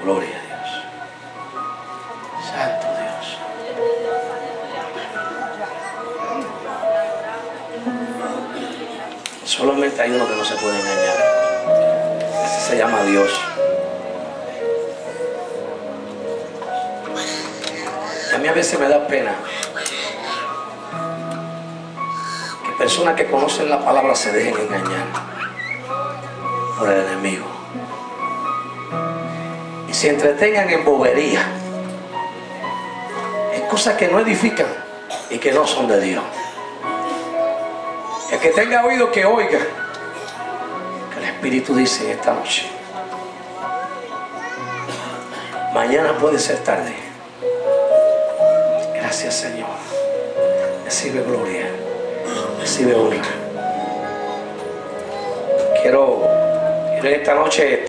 Gloria a Dios. Santo Dios. Solamente hay uno que no se puede engañar. Ese se llama Dios. A mí a veces me da pena que personas que conocen la palabra se dejen engañar por el enemigo y se entretengan en bobería, en cosas que no edifican y que no son de Dios. El que tenga oído que oiga que el Espíritu dice en esta noche: mañana puede ser tarde. Gracias, Señor. Recibe gloria, recibe honra. Quiero en esta noche